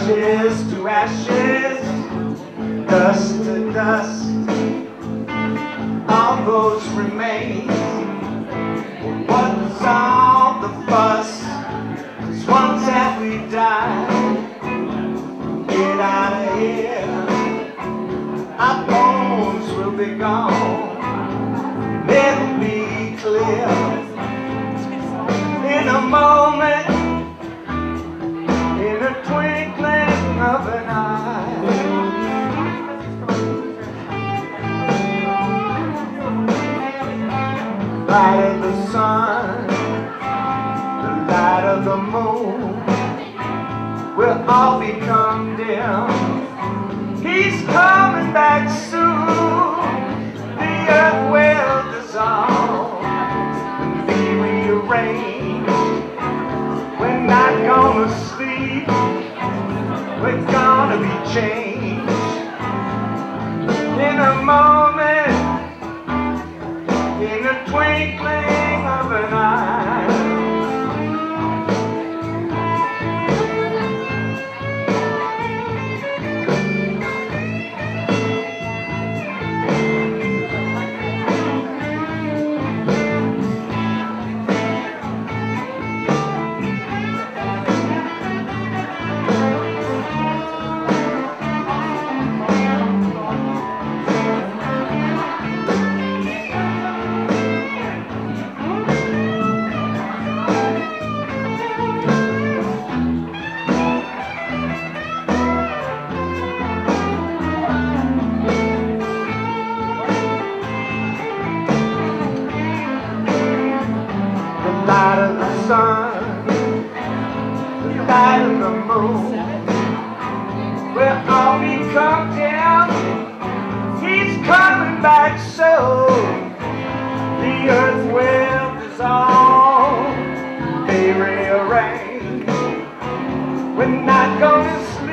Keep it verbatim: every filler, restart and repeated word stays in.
ashes to ashes, dust to dust. All those remains, what's all the fuss? 'Cause once that we die, get out of here, our bones will be gone. It'll be clear in a moment, in a twinkling of an eye. Light of the sun, the light of the moon, will all become dim. He's coming back soon. The earth will dissolve and be rearranged. We're not gonna sleep, we're gonna be changed in a moment, in a twinkling of an eye. The light of the sun, the light of the moon, will all become dim. He's coming back soon. The earth will dissolve, be rearranged. We're not gonna sleep,